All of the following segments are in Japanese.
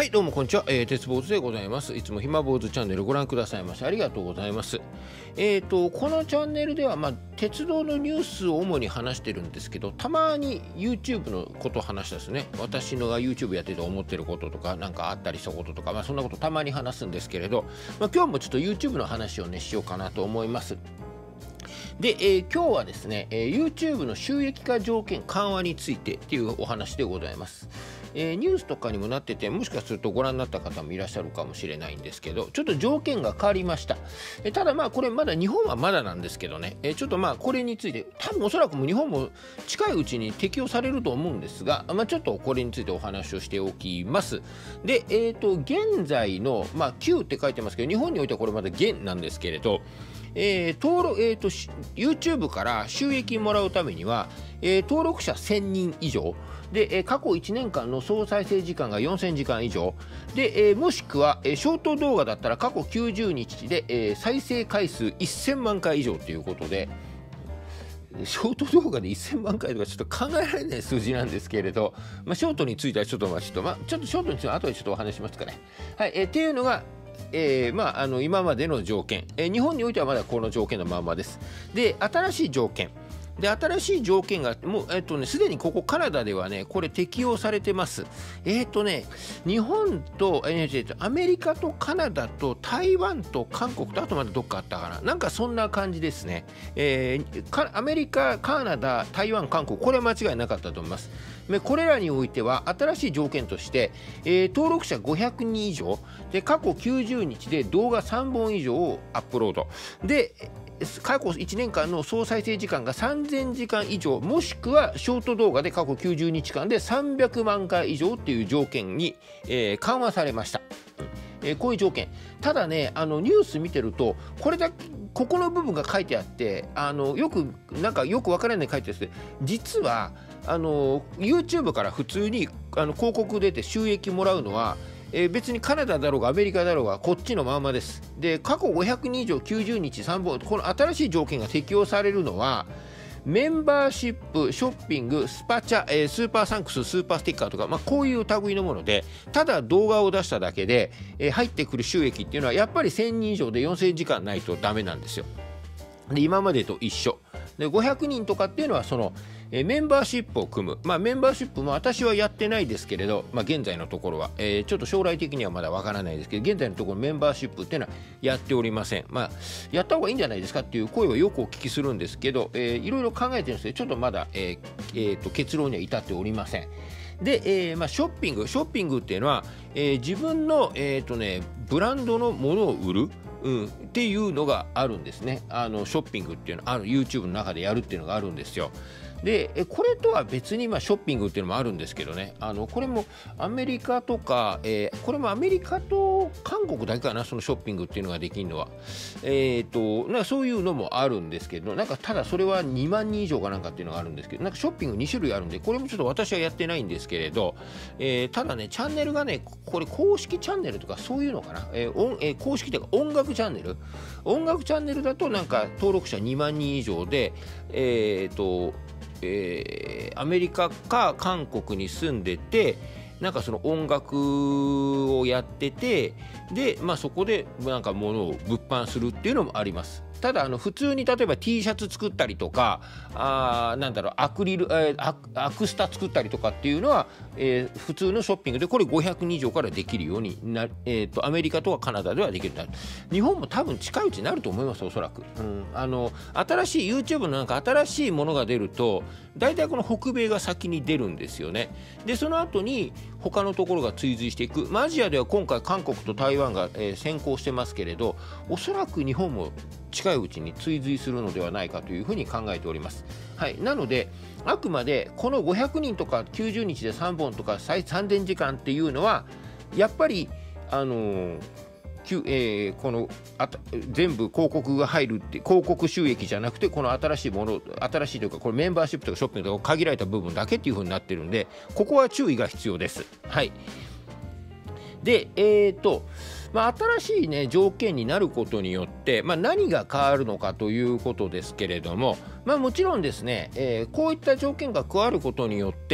はい、どうもこんにちは、鉄坊主でございます。いつもひま坊主チャンネルご覧くださいましてありがとうございます。このチャンネルでは、鉄道のニュースを主に話してるんですけど、たまに YouTube のことを話したですね。私のが YouTube やってて思ってることとか、なんかあったりしたこととか、そんなことたまに話すんですけれど、今日もちょっと YouTube の話をね、しようかなと思います。で、今日はですね、YouTube の収益化条件緩和についてっていうお話でございます。ニュースとかにもなってて、もしかするとご覧になった方もいらっしゃるかもしれないんですけど、ちょっと条件が変わりました。ただこれまだ日本はまだなんですけどね、ちょっとこれについて多分おそらくも日本も近いうちに適用されると思うんですが、ちょっとこれについてお話をしておきます。で、現在の、旧って書いてますけど、日本においてはこれまだ現なんですけれど、YouTube から収益もらうためには、登録者1000人以上で、過去1年間の総再生時間が4000時間以上で、もしくは、ショート動画だったら過去90日で、再生回数1000万回以上ということで、ショート動画で1000万回とかちょっと考えられない数字なんですけれど、ショートについてはちょっとショートについては後でちょっとお話しますかね。はい、っていうのが今までの条件、日本においてはまだこの条件のままです。で、新しい条件がもうすでにここカナダではねこれ適用されてます。日本とアメリカとカナダと台湾と韓国とあとまだどっかあったかな、なんかそんな感じですね。アメリカ、カナダ、台湾、韓国、これは間違いなかったと思います。これらにおいては新しい条件として、登録者500人以上で過去90日で動画3本以上をアップロードで、過去1年間の総再生時間が3000時間以上、もしくはショート動画で過去90日間で300万回以上っていう条件に、緩和されました。こういう条件。ただね、ニュース見てるとここの部分が書いてあって、よくわからない書いてあって、実はYouTube から普通に広告出て収益もらうのは、別にカナダだろうがアメリカだろうがこっちのままです。で、過去500人以上90日3本、この新しい条件が適用されるのはメンバーシップ、ショッピング、スパチャ、スーパーサンクス、スーパーステッカーとか、こういう類のもので、ただ動画を出しただけで、入ってくる収益っていうのはやっぱり1000人以上で4000時間ないとダメなんですよ。で、今までと一緒で、500人とかっていうのはそのメンバーシップを組む、メンバーシップも私はやってないですけれど、現在のところは、ちょっと将来的にはまだわからないですけど、現在のところメンバーシップっていうのはやっておりません。やった方がいいんじゃないですかっていう声をよくお聞きするんですけど、いろいろ考えてるんですけど、ちょっとまだ、結論には至っておりません。で、ショッピングっていうのは、自分の、ブランドのものを売るっていうのがあるんですね。ショッピングっていうのYouTube の中でやるっていうのがあるんですよ。で、これとは別にショッピングっていうのもあるんですけどね、これもアメリカとか、これもアメリカと韓国だけかな、そのショッピングっていうのができるのは、そういうのもあるんですけど、ただそれは2万人以上かなんかっていうのがあるんですけど、ショッピング2種類あるんで、これもちょっと私はやってないんですけれど、ただね、チャンネルがね、これ公式チャンネルとかそういうのかな、公式というか音楽チャンネルだと登録者2万人以上で、アメリカか韓国に住んでて、その音楽をやってて、で、そこで物を物販するっていうのもあります。ただ普通に例えば T シャツ作ったりとか、アクリル、アクスタ作ったりとかっていうのは、普通のショッピングでこれ500人以上からできるようになる、アメリカとかカナダではできるようになる。日本も多分近いうちになると思います、おそらく。新しい YouTube の新しいものが出ると大体この北米が先に出るんですよね。で、その後に他のところが追随していく。アジアでは今回韓国と台湾が、先行してますけれど、おそらく日本も近いうちに追随するのではないかというふうに考えております。はい、なのであくまでこの500人とか90日で3本とか3000時間っていうのはやっぱり全部広告が入るって広告収益じゃなくて、この新しいというかこれメンバーシップとかショッピングとか限られた部分だけっていう風になってるんで、ここは注意が必要です。はい。で、新しいね条件になることによって、何が変わるのかということですけれども、もちろんですね、こういった条件が加わることによって、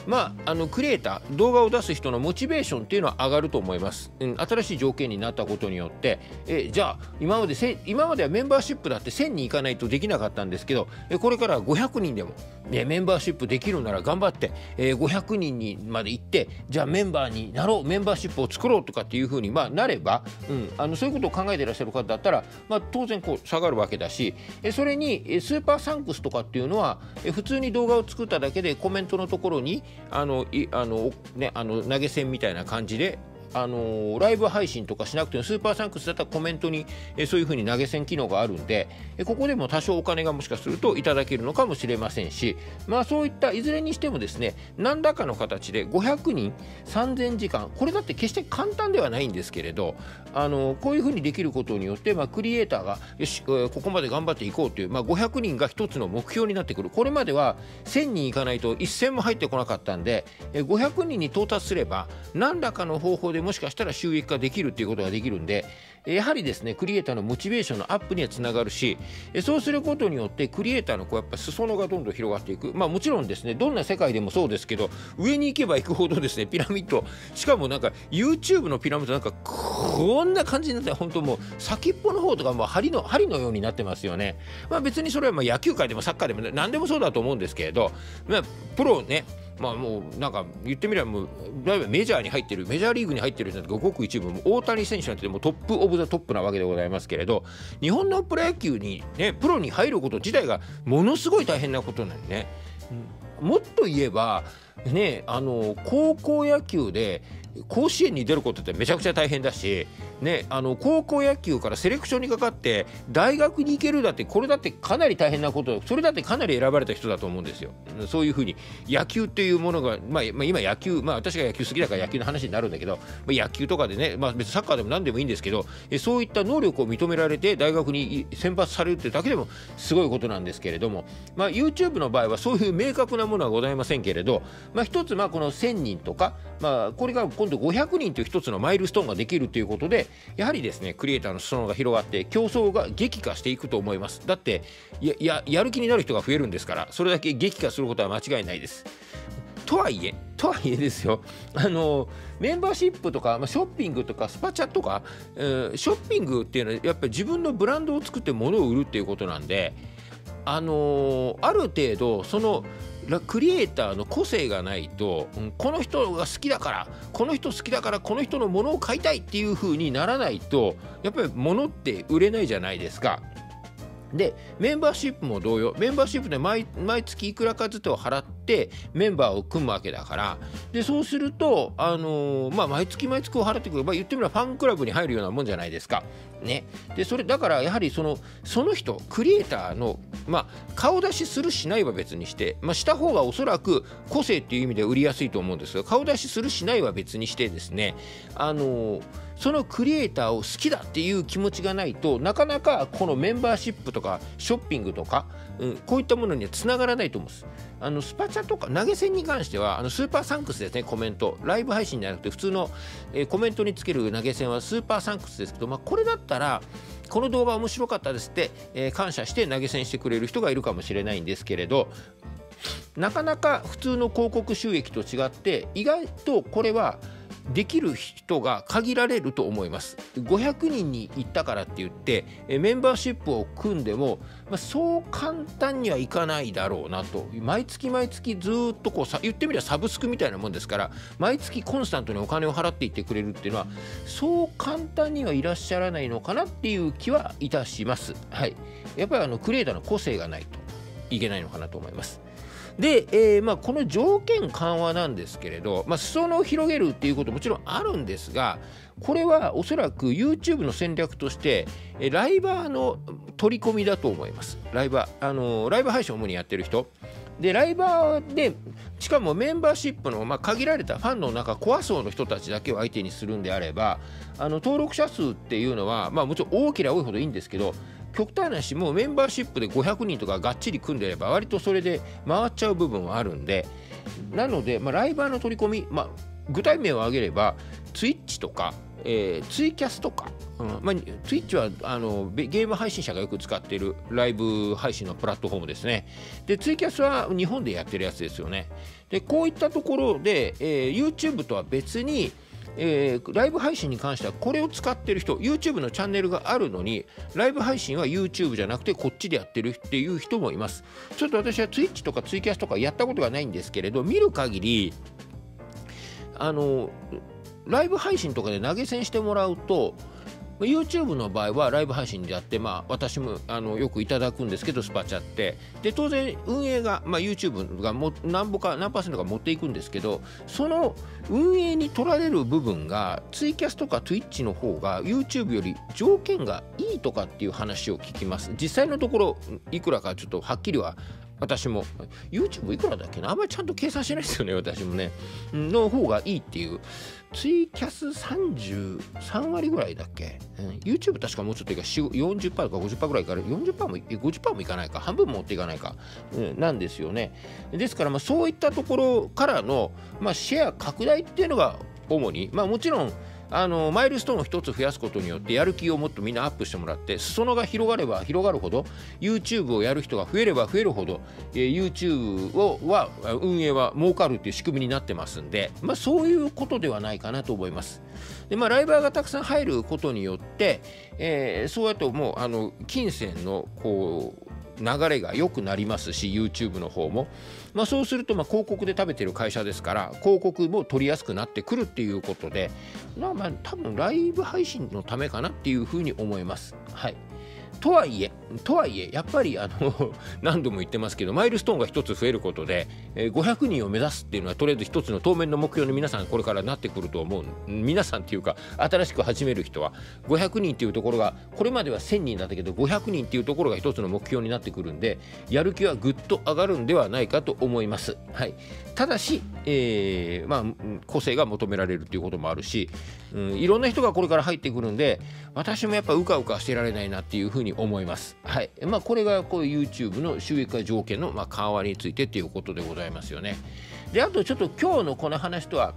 クリエイター、動画を出す人のモチベーションっていうのは上がると思います。新しい条件になったことによって、じゃあ今まではメンバーシップだって1000人いかないとできなかったんですけど、これからは500人でも、メンバーシップできるなら頑張って、500人にまで行って、じゃあメンバーになろう、メンバーシップを作ろうとかっていう風になれば、そういうことを考えていらっしゃる方だったら、当然こう下がるわけだし、それにスーパーサンクスとかっていうのは、普通に動画を作っただけでコメントのところに投げ銭みたいな感じでライブ配信とかしなくてもスーパーサンクスだったらコメントにそういう風に投げ銭機能があるんで、ここでも多少お金がもしかするといただけるのかもしれませんし、そういったいずれにしてもですね、何らかの形で500人3000時間、これだって決して簡単ではないんですけれど、こういう風にできることによって、クリエイターがよし、ここまで頑張っていこうという、500人が一つの目標になってくる。これまでは1000人いかないと1000も入ってこなかったんで、500人に到達すれば何らかの方法でもしかしたら収益化できるっていうことができるんで、やはりですねクリエイターのモチベーションのアップにはつながるし、そうすることによってクリエイターのやっぱ裾野がどんどん広がっていく。もちろんですね、どんな世界でもそうですけど、上に行けば行くほどですねピラミッド、しかもYouTube のピラミッドこんな感じになって、本当もう先っぽの方とかもう針のようになってますよね。別にそれは野球界でもサッカーでも何でもそうだと思うんですけれど、プロね、もう言ってみればもうメジャーに入ってる、メジャーリーグに入ってる人なんてごく一部、大谷選手なんてもうトップオブザトップなわけでございますけれど、日本のプロ野球にねプロに入ること自体がものすごい大変なことなんでね、もっと言えばね、高校野球で甲子園に出ることってめちゃくちゃ大変だし、高校野球からセレクションにかかって大学に行けるだって、これだってかなり大変なこと、それだってかなり選ばれた人だと思うんですよ。そういうふうに野球っていうものが、今野球、私が野球好きだから野球の話になるんだけど、野球とかでね、別にサッカーでも何でもいいんですけど、そういった能力を認められて大学に選抜されるってだけでもすごいことなんですけれども、YouTube の場合はそういう明確なものはございませんけれど、一つこの1000人とか、これが今度500人という一つのマイルストーンができるということで、やはりですねクリエイターの裾野が広がって競争が激化していくと思います。だってやる気になる人が増えるんですから、それだけ激化することは間違いないです。とはいえですよ、メンバーシップとか、ショッピングとかスパチャとか、ショッピングっていうのはやっぱり自分のブランドを作って物を売るっていうことなんで、ある程度そのクリエイターの個性がないと、この人が好きだからこの人のものを買いたいっていう風にならないと、やっぱり物って売れないじゃないですか。でメンバーシップも同様、メンバーシップで毎月いくらかずつを払ってメンバーを組むわけだから、でそうすると毎月を払ってくれば、言ってみればファンクラブに入るようなもんじゃないですかね。でそれだからやはりその人クリエイターの顔出しするしないは別にして、した方がおそらく個性っていう意味で売りやすいと思うんですが、顔出しするしないは別にしてですね、そのクリエイターを好きだっていう気持ちがないと、なかなかこのメンバーシップとかショッピングとか、こういったものにはつながらないと思うんです。スパチャとか投げ銭に関してはスーパーサンクスですね。コメントライブ配信じゃなくて普通の、コメントにつける投げ銭はスーパーサンクスですけど、これだったらこの動画面白かったですって、感謝して投げ銭してくれる人がいるかもしれないんですけれど、なかなか普通の広告収益と違って意外とこれはできる人が限られると思います。500人に行ったからって言ってメンバーシップを組んでも、そう簡単にはいかないだろうなと。毎月ずっと言ってみればサブスクみたいなもんですから、毎月コンスタントにお金を払っていってくれるっていうのはそう簡単にはいらっしゃらないのかなっていう気はいたします。はい、やっぱりクリエイターの個性がないといけないのかなと思います。で、この条件緩和なんですけれど、裾野を広げるっていうこともちろんあるんですが、これはおそらく YouTube の戦略としてライバーの取り込みだと思います。ライブ配信を主にやってる人で、ライバーでしかもメンバーシップの限られたファンの中コア層の人たちだけを相手にするんであれば、登録者数っていうのはもちろん多ければ多いほどいいんですけど、極端な話もうメンバーシップで500人とかがっちり組んでれば割とそれで回っちゃう部分はあるんで、なので、ライバーの取り込み、具体名を挙げればツイッチとか、ツイキャスとか、ツイッチはゲーム配信者がよく使っているライブ配信のプラットフォームですね。でツイキャスは日本でやってるやつですよね。でこういったところで、YouTube とは別にライブ配信に関してはこれを使ってる人、 YouTube のチャンネルがあるのにライブ配信は YouTube じゃなくてこっちでやってるっていう人もいます。ちょっと私は Twitch とかツイキャスとかやったことがないんですけれど、見る限りライブ配信とかで投げ銭してもらうと、YouTube の場合はライブ配信でやって、私もよくいただくんですけど、スパチャってで当然運営が、YouTube が何%か持っていくんですけど、その運営に取られる部分がツイキャスとか Twitch の方が YouTube より条件がいいとかっていう話を聞きます。実際のところいくらかちょっとはっきりは私も YouTube いくらだっけな、あんまりちゃんと計算してないですよね、私もね。の方がいいっていう。ツイキャス33割ぐらいだっけ、YouTube 確かもうちょっといいか 40% とか 50% ぐらいから 40% も 50% もいかないか、半分も持っていかないか、なんですよね。ですからそういったところからの、シェア拡大っていうのが主に、もちろんマイルストーンを一つ増やすことによってやる気をもっとみんなアップしてもらって、裾野が広がれば広がるほど YouTube をやる人が増えれば増えるほど、YouTube は運営は儲かるっていう仕組みになってますんで、そういうことではないかなと思います。でライバーがたくさん入ることによって、そうやってもう金銭の流れが良くなりますし、 YouTube の方も、そうすると広告で食べてる会社ですから広告も取りやすくなってくるっていうことで、多分ライブ配信のためかなっていうふうに思います。はい。とはいえやっぱり何度も言ってますけど、マイルストーンが一つ増えることで、500人を目指すっていうのはとりあえず一つの当面の目標に皆さんこれからなってくると思う。皆さんっていうか新しく始める人は500人っていうところが、これまでは1000人だったけど500人っていうところが一つの目標になってくるんで、やる気はぐっと上がるんではないかと思います。はい。ただし、個性が求められるっていうこともあるし、いろんな人がこれから入ってくるんで、私もやっぱうかうかしてられないなっていうふうに思います。はい。これがこういう YouTube の収益化条件の緩和についてっていうことでございますよね。であとちょっと今日のこの話とは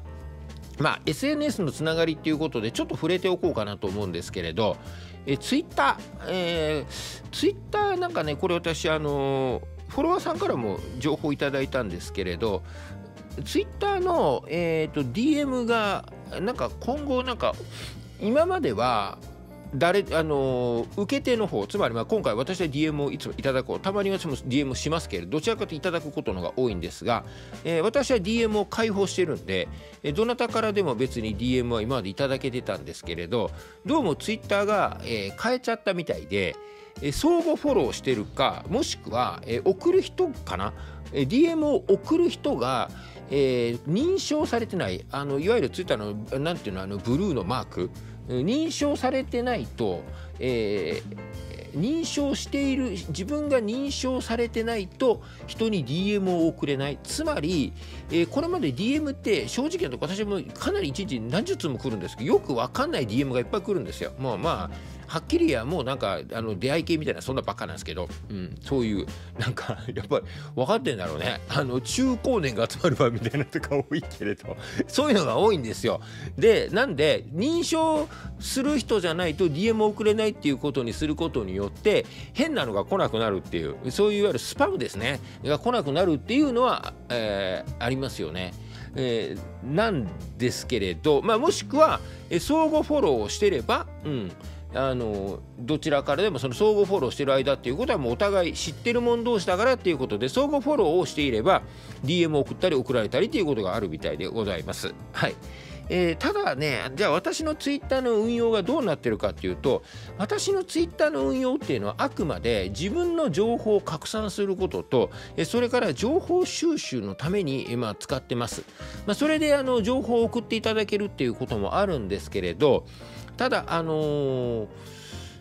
SNS のつながりっていうことでちょっと触れておこうかなと思うんですけれど、ツイッターなんかね、これ私フォロワーさんからも情報いただいたんですけれど、ツイッターの、DM が今後今までは受け手の方、つまり今回私は DM をいつもいただこう、たまに私も DM しますけれど、どちらかといただくことのが多いんですが、私は DM を開放してるんで、どなたからでも別に DM は今までいただけてたんですけれど、どうも Twitter が、変えちゃったみたいで、相互フォローしてるか、もしくは、送る人かな、DM を送る人が、認証されてない、いわゆる Twitter のなんていうの、ブルーのマーク認証されてないと、認証している自分が認証されてないと人に DM を送れない。つまり、これまで DM って正直なとこ私もかなり一日何十通も来るんですけど、よく分かんない DM がいっぱい来るんですよ。はっきり言えばもう出会い系みたいなそんなばっかなんですけど、そういうやっぱり分かってんだろうね、中高年が集まる場みたいなとか多いけれど、そういうのが多いんですよ。でなんで認証する人じゃないと DM を送れないっていうことにすることによって変なのが来なくなるっていう、そういういわゆるスパムですねが来なくなるっていうのは、ありますよね。なんですけれど、もしくは相互フォローをしてれば、どちらからでもその相互フォローしてる間っていうことはもうお互い知ってる者同士だからっていうことで、相互フォローをしていれば DM を送ったり送られたりっていうことがあるみたいでございます。はい。ただね、じゃあ私のツイッターの運用がどうなってるかっていうと、私のツイッターの運用っていうのはあくまで自分の情報を拡散することと、それから情報収集のために使ってます。それで情報を送っていただけるっていうこともあるんですけれど、ただ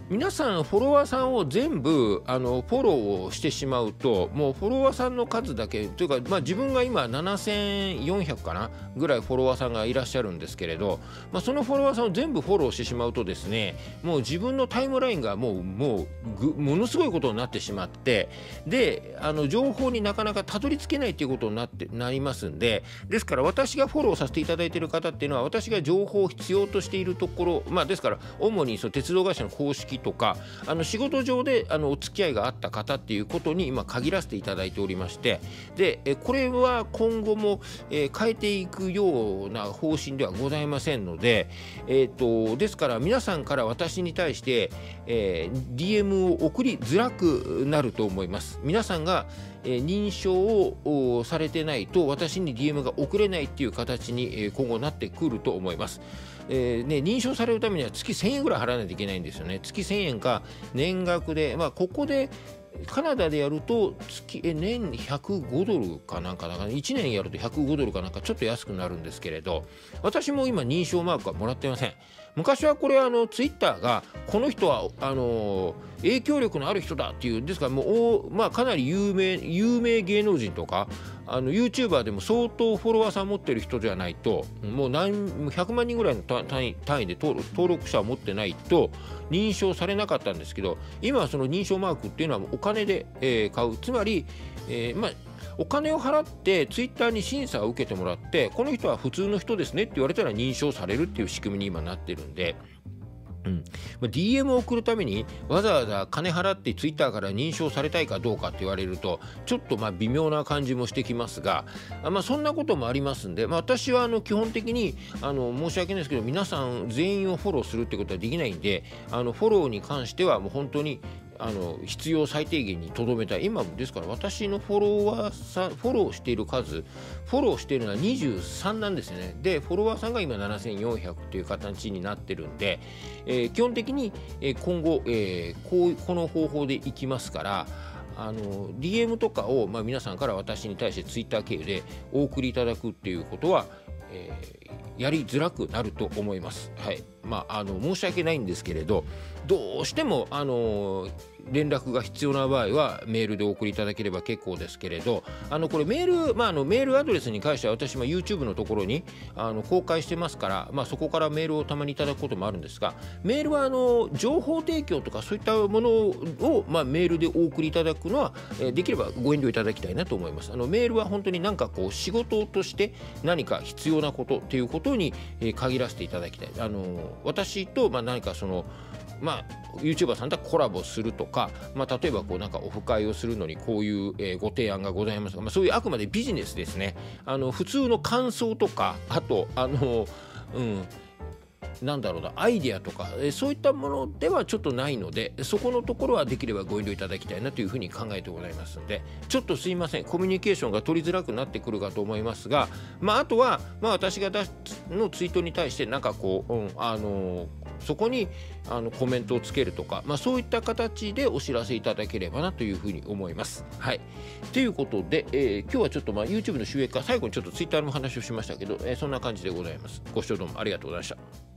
皆さんフォロワーさんを全部フォローをしてしまうと、もうフォロワーさんの数だけというか、自分が今7400かなぐらいフォロワーさんがいらっしゃるんですけれど、そのフォロワーさんを全部フォローしてしまうとですね、もう自分のタイムラインがもうものすごいことになってしまって、で情報になかなかたどり着けないということになりますんで、ですから私がフォローさせていただいている方っていうのは、私が情報を必要としているところ、ですから主に鉄道会社の公式とか仕事上でお付き合いがあった方っていうことに今限らせていただいておりまして、でこれは今後も変えていくような方針ではございませんので、ですから皆さんから私に対して、DM を送りづらくなると思います。皆さんが認証をされてないと私に DM が送れないっていう形に今後なってくると思います。認証されるためには月1000円ぐらい払わないといけないんですよね。月1000円か年額で、ここでカナダでやると年105ドルかなんかだから、1年やると105ドルかなんかちょっと安くなるんですけれど、私も今認証マークはもらってません。昔はこれツイッターがこの人は影響力のある人だっていう、ですからもうかなり有名芸能人とかYouTuber でも相当フォロワーさん持ってる人じゃないと、もう100万人ぐらいの単位で登録者を持ってないと認証されなかったんですけど、今はその認証マークっていうのはお金で買う、つまりお金を払ってツイッターに審査を受けてもらって、この人は普通の人ですねって言われたら認証されるっていう仕組みに今なってるんで、DM を送るためにわざわざ金払ってツイッターから認証されたいかどうかって言われるとちょっと微妙な感じもしてきますが、そんなこともありますんで、私は基本的に申し訳ないですけど、皆さん全員をフォローするってことはできないんで、フォローに関してはもう本当に必要最低限にとどめたい。今ですから私のフォローしている数、フォローしているのは23なんですよね。でフォロワーさんが今7400という形になってるんで、基本的に今後、この方法でいきますから、DM とかを皆さんから私に対してツイッター経由でお送りいただくっていうことは、やりづらくなると思います。はい、申し訳ないんですけれど、どうしても連絡が必要な場合はメールでお送りいただければ結構ですけれど、これメールアドレスに関しては私も YouTube のところに公開してますから、そこからメールをたまにいただくこともあるんですが、メールは情報提供とかそういったものを、メールでお送りいただくのは、できればご遠慮いただきたいなと思います。メールは本当に仕事として何か必要なことっていうことに限らせていただきたい。私と何かYouTuber さんとコラボするとか、例えばオフ会をするのにこういうご提案がございますが、そういうあくまでビジネスですね。普通の感想とか、あとアイディアとかそういったものではちょっとないので、そこのところはできればご遠慮いただきたいなというふうに考えてございますので、ちょっとすいません、コミュニケーションが取りづらくなってくるかと思いますが、あとは私がのツイートに対してそこにコメントをつけるとか、そういった形でお知らせいただければなというふうに思います。はい、ということで、今日はちょっとYouTube の収益化、最後にちょっと Twitter の話をしましたけど、そんな感じでございます。ご視聴どうもありがとうございました。